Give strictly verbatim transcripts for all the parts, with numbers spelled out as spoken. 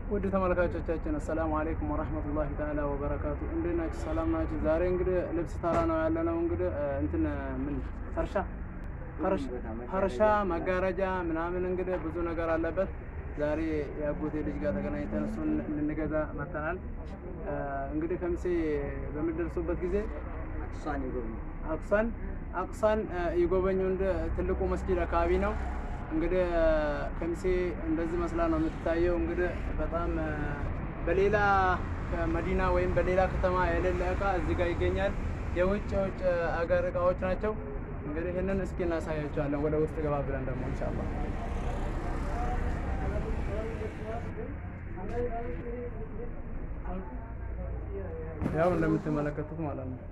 ውድ ተመልካቾቻችን አሰላሙ አለይኩም ወራህመቱላሂ ተዓላ ወበረካቱ። እንዴት ናችሁ? ሰላም ናችሁ? ዛሬ እንግዲህ ልብስ ተራ ነው ያለነው። እንግዲህ እንትን ምን ፈርሻ ፈርሻ መጋረጃ ምናምን እንግዲህ ብዙ ነገር አለበት። ዛሬ የአጎቴ ልጅ ጋር ተገናኝተን እሱን እንድንገዛ መጥተናል። እንግዲህ ከምሴ በምንደርሱበት ጊዜ አቅሳን ይጎበኙ አቅሳን አቅሳን ይጎበኙ እንደ ትልቁ መስጊድ አካባቢ ነው። እንግዲህ ከምሴ እንደዚህ መስላ ነው የምትታየው። እንግዲህ በጣም በሌላ መዲና ወይም በሌላ ከተማ የሌለ እቃ እዚህ ጋር ይገኛል። የውጭ የውጭ አገር እቃዎች ናቸው። እንግዲህ ይሄንን እስኪ እናሳያቸዋለን ወደ ውስጥ ገባ ብለን ደግሞ ኢንሻአላህ። ያው እንደምትመለከቱት ማለት ነው።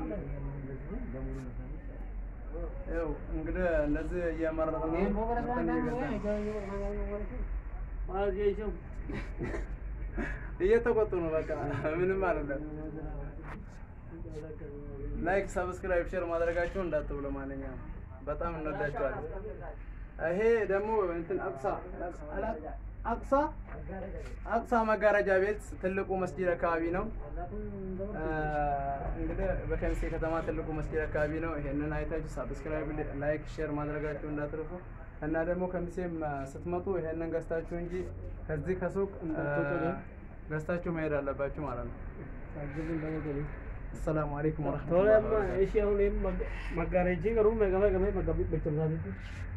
ያው እንግዲህ እንደዚህ እያመረጥን ነው። እየተቆጡ ነው። በቃ ምንም አይደለም። ላይክ ሰብስክራይብ ሼር ማድረጋችሁን እንዳትብሉ። ማንኛውም በጣም እንወዳችኋለን። ይሄ ደግሞ እንትን አቅሳ አቅሳ አቅሳ መጋረጃ ቤት ትልቁ መስጂድ አካባቢ ነው። እንግዲህ በከምሴ ከተማ ትልቁ መስጂድ አካባቢ ነው። ይሄንን አይታችሁ ሰብስክራይብ ላይክ ሼር ማድረጋችሁ እንዳትረሱ። እና ደግሞ ከምሴም ስትመጡ ይሄንን ገዝታችሁ እንጂ ከዚህ ከሱቅ ገዝታችሁ መሄድ አለባችሁ ማለት ነው። السلام عليكم ورحمة الله وبركاته. ايش يا ولد مقارنتي كروم مقام مقام بيتم